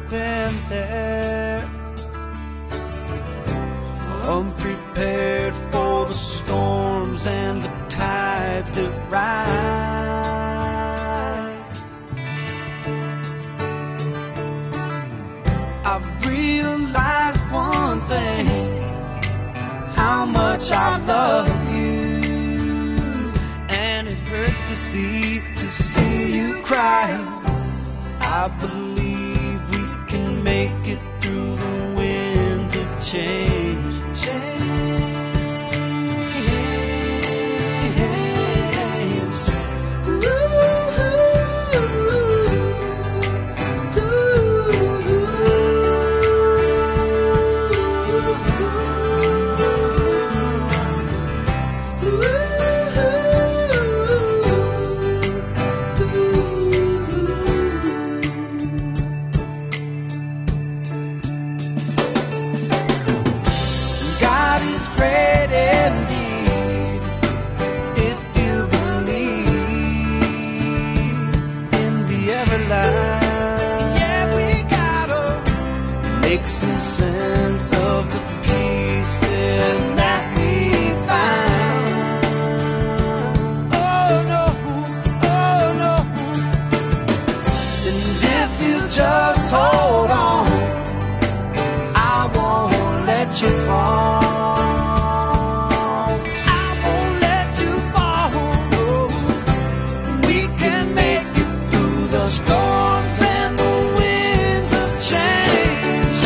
been there, unprepared for the storms and the tides that rise. I've realized one thing, how much I love you, and it hurts to see you cry. I believe we can make it through the winds of change. Make some sense of the pieces that we found. Oh no, oh no. And if you just hold on, I won't let you fall. I won't let you fall. We can make it through the storms and the winds of change.